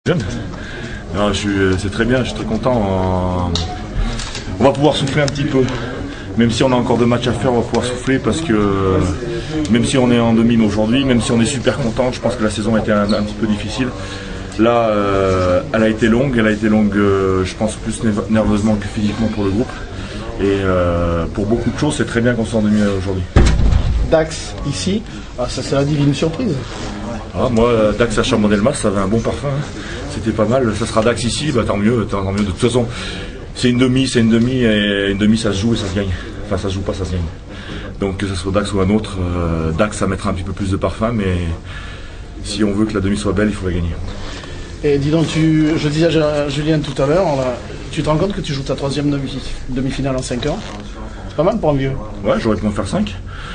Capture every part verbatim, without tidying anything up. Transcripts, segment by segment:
Jeune. Non, c'est très bien, je suis très content. On va pouvoir souffler un petit peu. Même si on a encore deux matchs à faire, on va pouvoir souffler parce que même si on est en demi aujourd'hui, même si on est super content, je pense que la saison a été un, un petit peu difficile. Là, euh, elle a été longue, elle a été longue, euh, je pense, plus nerveusement que physiquement pour le groupe. Et euh, pour beaucoup de choses, c'est très bien qu'on soit en demi aujourd'hui. Dax, ici, ah, ça c'est la divine surprise. Ah, moi, Dax à Chabandelmas, ça avait un bon parfum. Hein. C'était pas mal. Ça sera Dax ici, bah, tant mieux, tant mieux. De toute façon, c'est une demi, c'est une demi, et une demi, ça se joue et ça se gagne. Enfin, ça se joue pas, ça se gagne. Donc, que ce soit Dax ou un autre, euh, Dax, ça mettra un petit peu plus de parfum, mais si on veut que la demi soit belle, il faut la gagner. Et dis donc, tu, je disais à Julien tout à l'heure, tu te rends compte que tu joues ta troisième demi, demi-finale en cinq ans? C'est pas mal pour un vieux. Ouais, j'aurais pu en faire cinq.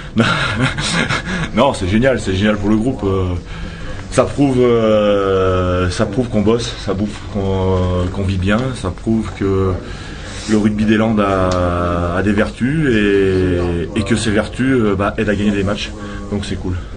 Non, c'est génial, c'est génial pour le groupe. Ça prouve, euh, ça prouve qu'on bosse, ça prouve qu'on qu'on vit bien, ça prouve que le rugby des Landes a, a des vertus et, et que ces vertus bah, aident à gagner des matchs. Donc c'est cool.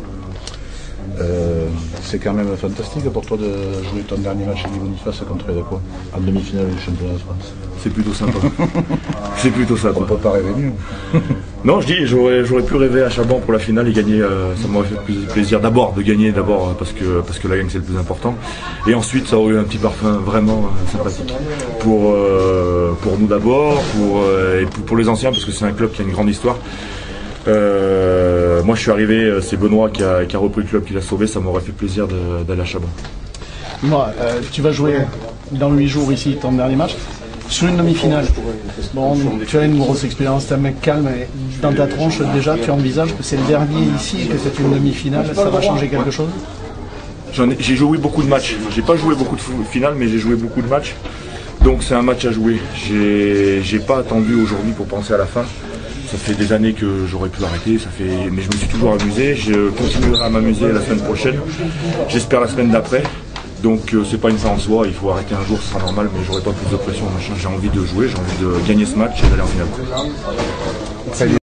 Euh, c'est quand même fantastique pour toi de jouer ton dernier match à Boniface contre les quoi en demi-finale du championnat de France. C'est plutôt sympa. C'est plutôt sympa. On peut pas rêver mieux. Non, je dis, j'aurais pu rêver à Chaban pour la finale et gagner. Euh, ça m'aurait fait plus plaisir d'abord de gagner, d'abord parce que parce que la gagne c'est le plus important. Et ensuite, ça aurait eu un petit parfum vraiment euh, sympathique pour euh, pour nous d'abord, pour euh, et pour, pour les anciens parce que c'est un club qui a une grande histoire. Euh, moi je suis arrivé, c'est Benoît qui a, qui a repris le club, qui l'a sauvé, ça m'aurait fait plaisir d'aller à Chaban. Moi, euh, tu vas jouer dans huit jours ici ton dernier match, sur une demi-finale. Bon, tu as une grosse expérience, tu es un mec calme, et dans ta tronche déjà tu envisages que c'est le dernier ici et que c'est une demi-finale, ça va changer quelque chose? J'ai joué beaucoup de matchs, j'ai pas joué beaucoup de finales mais j'ai joué beaucoup de matchs, donc c'est un match à jouer. J'ai pas attendu aujourd'hui pour penser à la fin. Ça fait des années que j'aurais pu arrêter, ça fait... mais je me suis toujours amusé. Je continuerai à m'amuser la semaine prochaine. J'espère la semaine d'après. Donc euh, c'est pas une fin en soi, il faut arrêter un jour, ce sera normal, mais j'aurai pas plus de pression. J'ai envie de jouer, j'ai envie de gagner ce match et d'aller en finale.